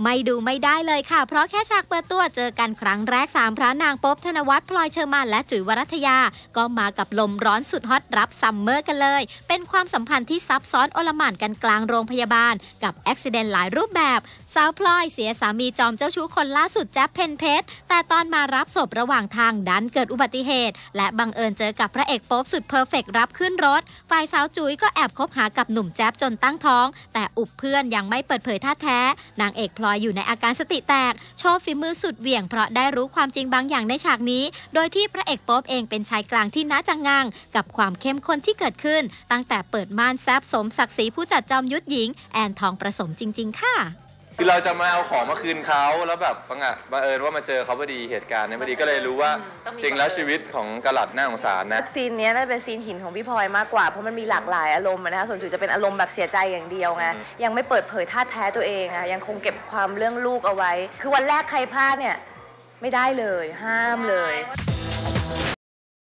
ไม่ดูไม่ได้เลยค่ะเพราะแค่ฉากเปิดตัวเจอกันครั้งแรก3พระนางป๊อบธนวัฒน์พลอยเชอร์มานและจุ๋ยวรัตยาก็มากับลมร้อนสุดฮอตรับซัมเมอร์กันเลยเป็นความสัมพันธ์ที่ซับซ้อนโอลหม่านกันกลางโรงพยาบาลกับอุบัติเหตุหลายรูปแบบสาวพลอยเสียสามีจอมเจ้าชู้คนล่าสุดแจ๊บเพนเพชรแต่ตอนมารับศพระหว่างทางดันเกิดอุบัติเหตุและบังเอิญเจอกับพระเอกโป๊ปสุดเพอร์เฟกต์รับขึ้นรถฝ่ายสาวจุ๋ยก็แอบคบหากับหนุ่มแจ๊บจนตั้งท้องแต่อุบเพื่อนยังไม่เปิดเผยท่าแท้นางเอกพลอยอยู่ในอาการสติแตกโชว์ฝีมือสุดเหวี่ยงเพราะได้รู้ความจริงบางอย่างในฉากนี้โดยที่พระเอกโป๊ปเองเป็นชายกลางที่น่าจังงังกับความเข้มข้นที่เกิดขึ้นตั้งแต่เปิดม่านแซบสมศักดิ์ศรีผู้จัดจอมยุทธหญิงแอนทองประสมจริงๆค่ะคือเราจะมาเอาของมาคืนเขาแล้วแบบบังเอิญว่ามาเจอเขาพอดีเหตุการณ์นี้พอดีก็เลยรู้ว่าจริงแล้วชีวิตของกะหลัดน่าสงสารนะซีนนี้น่าจะเป็นซีนหินของพี่พลอยมากกว่าเพราะมันมีหลากหลายอารมณ์นะคะส่วนจุ๋ยจะเป็นอารมณ์แบบเสียใจอย่างเดียวไงยังไม่เปิดเผยท่าแท้ตัวเองอะยังคงเก็บความเรื่องลูกเอาไว้คือวันแรกใครพลาดเนี่ยไม่ได้เลยห้ามเลย